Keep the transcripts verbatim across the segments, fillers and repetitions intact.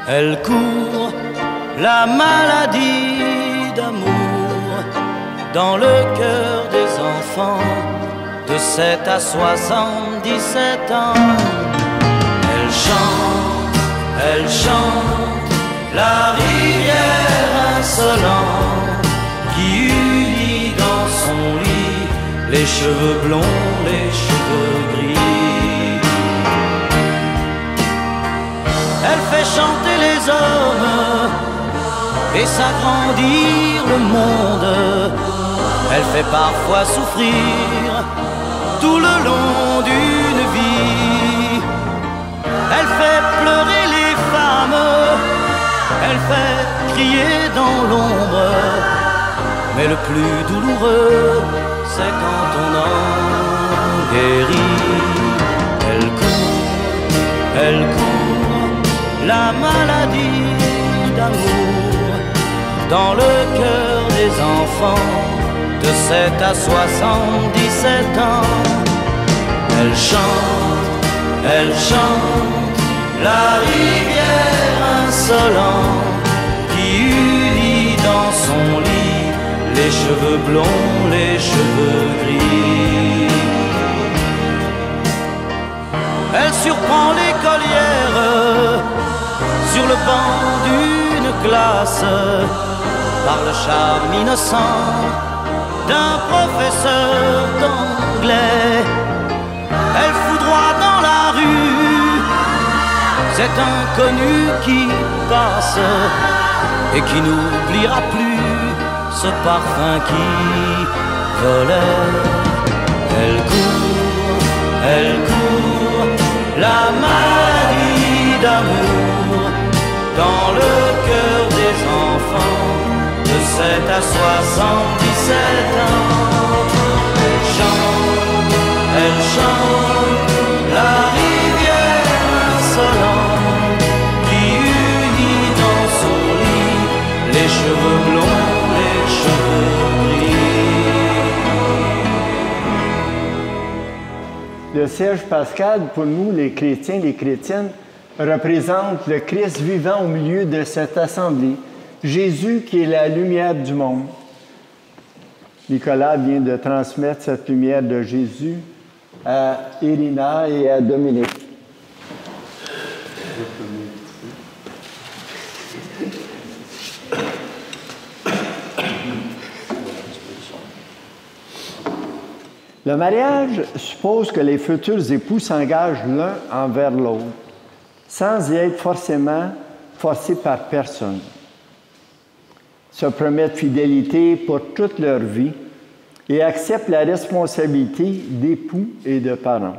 Elle court la maladie d'amour dans le cœur des enfants de sept à soixante-dix-sept ans. Elle chante, elle chante la rivière insolente qui unit dans son lit les cheveux blonds, les cheveux gris. Elle fait chanter les hommes et s'agrandir le monde. Elle fait parfois souffrir tout le long d'une vie. Elle fait pleurer les femmes, elle fait crier dans l'ombre. Mais le plus douloureux, c'est quand on en guérit. Elle court, elle court la maladie d'amour dans le cœur des enfants de sept à soixante-dix-sept ans. Elle chante, elle chante la rivière insolente qui unit dans son lit les cheveux blonds, les cheveux gris. Elle surprend l'écolière sur le banc d'une classe par le charme innocent d'un professeur d'anglais. Elle foudroie dans la rue cet inconnu qui passe et qui n'oubliera plus ce parfum qui volait. Elle court, elle court la maladie d'amour dans le cœur des enfants de sept à soixante-dix-sept ans. Elle chante, elle chante la rivière insolente qui unit dans son lit les cheveux blonds, les cheveux gris. Le siège pascal, pour nous, les chrétiens, les chrétiennes, représente le Christ vivant au milieu de cette assemblée. Jésus qui est la lumière du monde. Nicolas vient de transmettre cette lumière de Jésus à Irina et à Dominique. Le mariage suppose que les futurs époux s'engagent l'un envers l'autre, sans y être forcément forcés par personne. Se promettent fidélité pour toute leur vie et acceptent la responsabilité d'époux et de parents.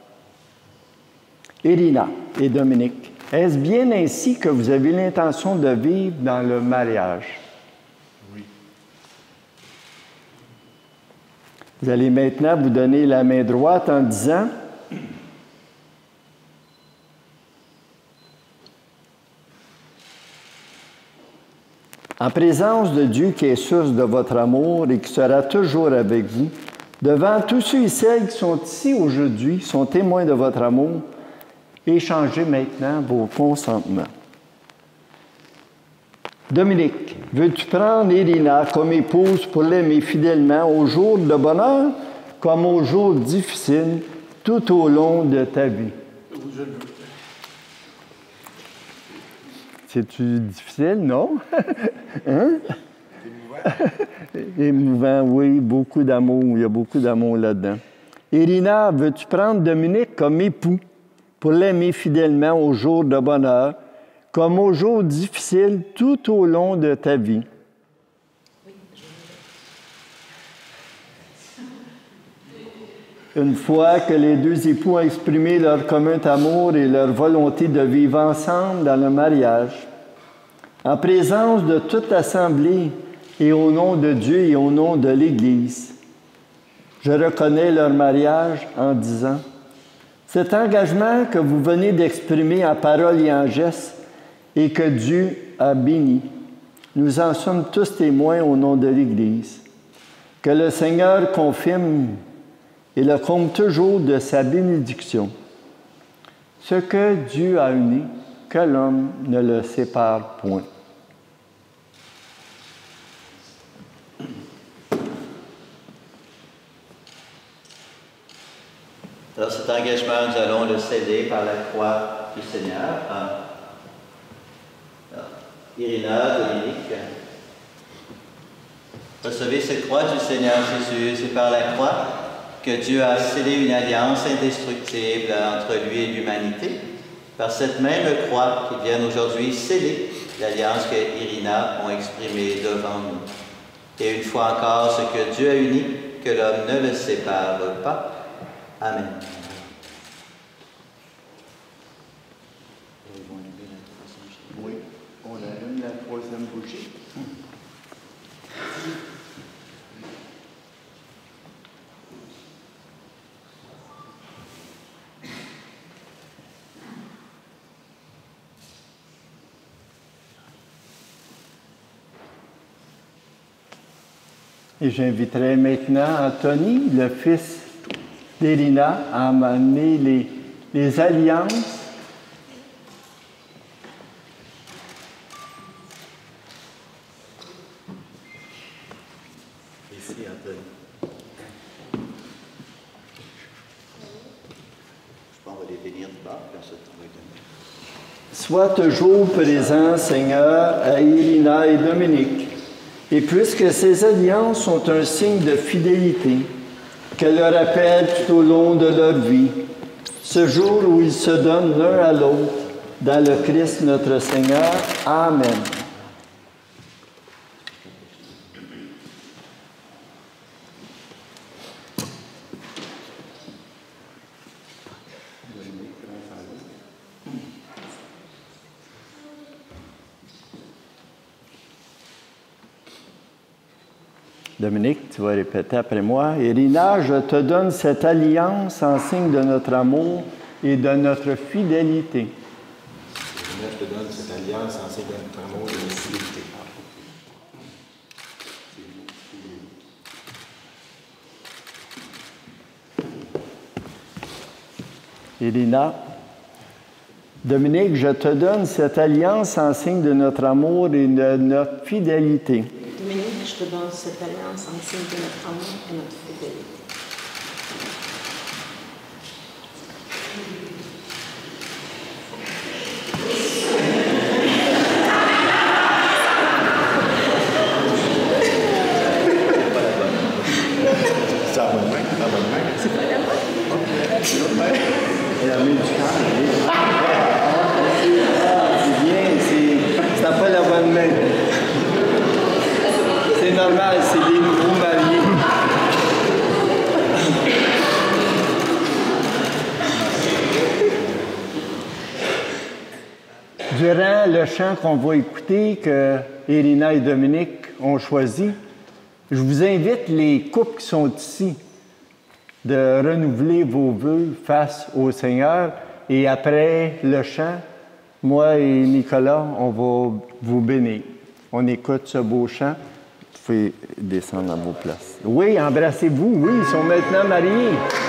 Irina et Dominique, est-ce bien ainsi que vous avez l'intention de vivre dans le mariage? Oui. Vous allez maintenant vous donner la main droite en disant: en présence de Dieu qui est source de votre amour et qui sera toujours avec vous, devant tous ceux et celles qui sont ici aujourd'hui, sont témoins de votre amour, échangez maintenant vos consentements. Dominique, veux-tu prendre Irina comme épouse pour l'aimer fidèlement aux jours de bonheur comme aux jours difficiles tout au long de ta vie? Je le veux. C'est-tu difficile, non? Hein? Émouvant. Émouvant, oui, beaucoup d'amour. Il y a beaucoup d'amour là-dedans. Irina, veux-tu prendre Dominique comme époux pour l'aimer fidèlement aux jours de bonheur, comme aux jours difficiles tout au long de ta vie? Oui, je Une fois que les deux époux ont exprimé leur commun amour et leur volonté de vivre ensemble dans le mariage, en présence de toute l'Assemblée et au nom de Dieu et au nom de l'Église, je reconnais leur mariage en disant: cet engagement que vous venez d'exprimer en parole et en gestes et que Dieu a béni, nous en sommes tous témoins au nom de l'Église. Que le Seigneur confirme et le comble toujours de sa bénédiction. Ce que Dieu a uni, que l'homme ne le sépare point. Alors cet engagement, nous allons le sceller par la croix du Seigneur. Alors, Irina, Dominique, recevez cette croix du Seigneur Jésus. C'est par la croix que Dieu a scellé une alliance indestructible entre lui et l'humanité. Par cette même croix qui vient aujourd'hui sceller l'alliance que Irina ont exprimée devant nous. Et une fois encore, ce que Dieu a uni, que l'homme ne le sépare pas. Amen. Oui, on allume la troisième bougie. Et j'inviterai maintenant Anthony, le fils d'Irina, à m'amener les, les alliances. Ici, Anthony. Je pense qu'on va les bénir de bord, puis ensuite on va les donner. Sois toujours présent, Seigneur, à Irina et Dominique. Et puisque ces alliances sont un signe de fidélité, qu'elles leur rappellent tout au long de leur vie, ce jour où ils se donnent l'un à l'autre, dans le Christ notre Seigneur. Amen. Dominique, tu vas répéter après moi. Irina, je te donne cette alliance en signe de notre amour et de notre fidélité. Irina, je te donne cette alliance en signe de notre amour et de notre fidélité. Irina, Dominique, je te donne cette alliance en signe de notre amour et de notre fidélité. Dominique, je te donne cette alliance en signe de notre amour et notre fidélité. C'est la bonne main, c'est la bonne main. C'est pas la bonne? Et la main du camp, c'est bien, c'est ça pas la bonne main. C'est normal, c'est des nouveaux mariés. Durant le chant qu'on va écouter, que Irina et Dominique ont choisi, je vous invite, les couples qui sont ici, de renouveler vos vœux face au Seigneur. Et après le chant, moi et Nicolas, on va vous bénir. On écoute ce beau chant. Vous pouvez descendre à vos places. Oui, embrassez-vous. Oui, ils sont maintenant mariés.